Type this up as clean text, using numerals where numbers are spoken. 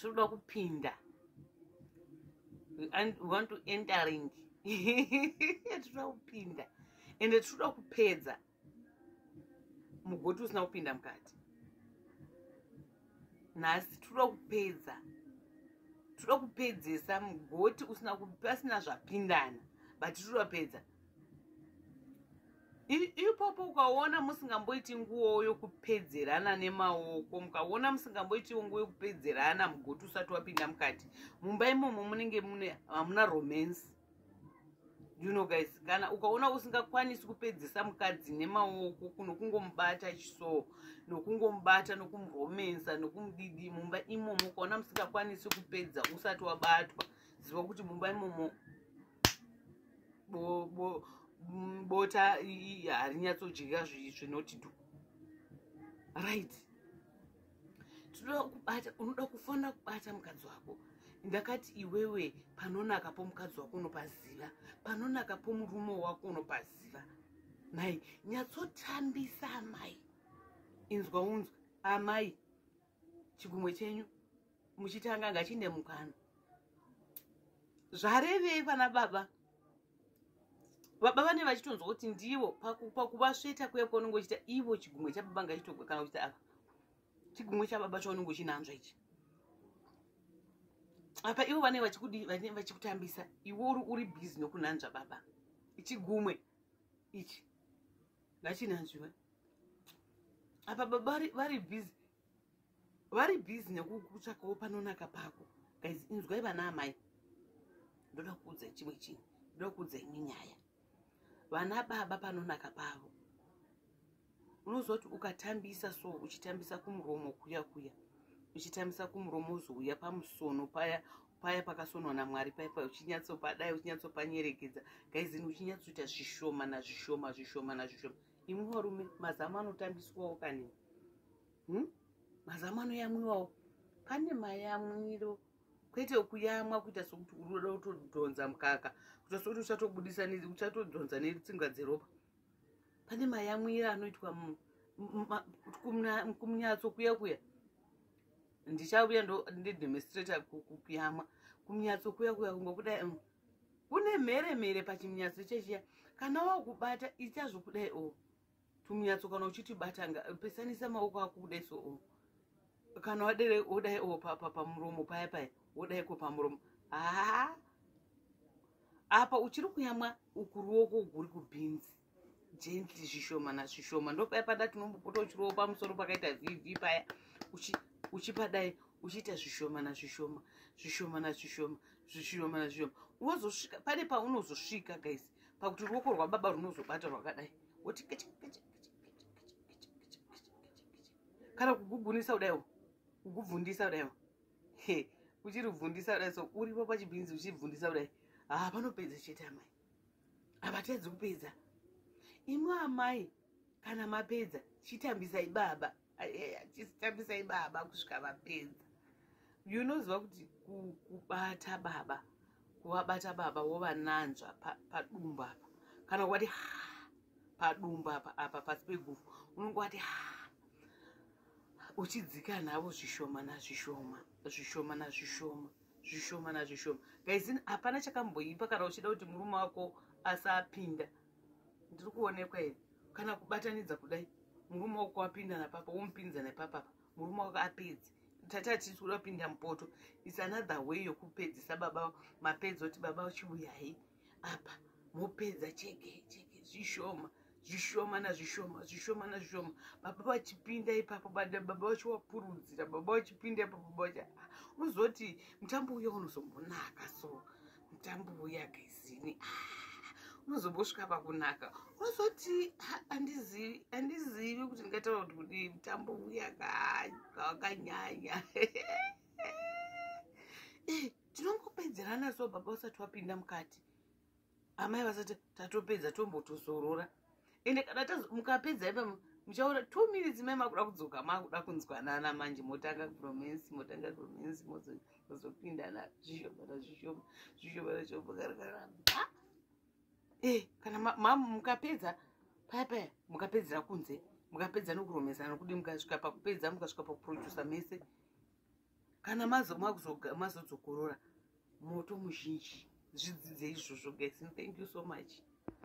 tinoda kupinda. We want to entering. Tinoda kupinda. Ende tinoda kupedza mugoti usina kupinda mukati. Nhasi tinoda kupedza. Tinoda kupedzesa mugoti pasina zvapindana. But tinoda kupedza. Ipopo ukaona musingamboiti nguo yokupedzerana nemaoko, mukaona musingamboiti nguo yokupedzerana mugoti usati wapinda mukati, mumba imomo munenge hamuna romance. You know guys, kana ukaona usingakwanisi kupedzesa mukadzi nemaoko, kunokungomubata chiso, nokungomubata, nokumuromensa, nokumudidi, mumba imomo ukaona musingakwanisi kupedza usati wabatwa, ziva kuti mumba imomo bota harinyatsodyika zvinoti tu. Right. Tinoda kubata, unoda kufanira kubata mukadzi wako. Ndakati iwewe panonaka pomukadzi wako unopaziva, panonaka pomurume wako unopaziva. Nai, nyatsotambisa amai. Inzwa unzwa, amai. Chigumwe chenyu muchitanga ngachinde mukana. Zvarevei pana baba? Baba vane vachitonzwa kuti ndivo pakuvasveta kuya kwaunenge uchita ivo chigumwe chababa ngachitogwe kana uchita apa. Chigumwe chababa chaunenge uchinanzva ichi. Apa ivo vane vachikutambisa, iwe uri busy nokunanzva baba. Chigumwe ichi ngachinanzviwe. Apa baba vari busy. Vari busy nekutsvakawo panonaka pako. Guys, inzwai vana amai. Ndoda kuudza chimwe chinhu. Ndoda kuudza imwe nyaya. Vana baba panonaka pavo. Unozwa kuti ukatambisa so, uchitambisa kumuromo kuya. Uchitambisa kumuromo uzouya pamusono paya pakasonwa naMwari paya uchinyatsopadai uchinyatsopanyerkedza. Guys, uchinyatsoita zvishoma nazvishoma. Imwe varume mazama anotambiswawo kanini. Mazama anoyamwiwawo. Pane mayamwiro. Kwete kuyamwa kuita sokuti unoda kutodhonza mukaka. Kuita sokuti uchatodhonza netsinga dzeropa. Pane mayamwiro anoitwa kumunyatso kuya. Ndichauya ndedemonstrata kuyamwa. Kumunyatso kuya kungokuda kune mhere pachimunyatso chechiya. Kana wakubata ichazokudai tumunyatso kana uchitibata pesanisa maoko ako kudai so kana wadere odai pamuromo paya wodaiko pamuromo. Apa uchiri kuyamwa ukuruoko guri kubhinzi. Gently zvishoma nazvishoma. Ndo paya pada tinombopota uchirowo pamusoro pakaita vhivhi paya. Uchipadai uchiita zvishoma nazvishoma. Unozosvika pane paunozosvika guys. Pakuti ruoko rwababa runozobata rwakadai. Woti kana kugugunisa kudaiwo. Kugubvundisa kudaiwo. Uchirivhundisa kudai so uripo pachibhinzi uchivhundisa kudai. Panopedza chete amai. Avatedzi kupedza. Imwe amai kana mapedza chitambisai baba. Chitambisai baba kusvika vapedza. Unoziva kuti kubata baba, kuvabata baba wovananzva padumbu apa. Kana kwati padumbu apa pasi pegufo. Unenge wati uchidzika navo zvishoma nazvishoma. Guys, hapana chakamboipa kana uchida kuti murume wako asapinda. Ndiri kuonekwa here. Kana kubatanidza kudai. Murume wako apinda napapa, womupinza napapa. Murume wako apedzi. Tati kuda kupinda mupoto. It's another way yokupedzisa baba. Mapedza kuti baba uchiuya hei. Apa mopedza cheke zvishoma nazvishoma. Baba vachipinda ipapo baba vachiwapurudzira. Baba vachipinda ipapo baba unozoti mutambo uya unozombonaka so. Mutambo uya gaizini. Unozombosvika pakunaka. Unozoti handizivi kuti ndingataura kuti mutambo uya wakanyanya. Tinombopedzerana so baba usati wapinda mukati. Amai vasati tatopedza tombotozorora. Ende kana mukapedza ipa muchaura 2 minutes mai makuda kudzoka makuda kunzwanana manje motanga romance mozopindana zvishoma. Kana mukapedza paya mukapedzera kunze mukapedza nokuromesana nokudi mukasvika pakupedza mukasvika pakuproducer mese. kana mazodzokorora moto muzhinji. Zvidzidze izvozvo guys. Thank you so much.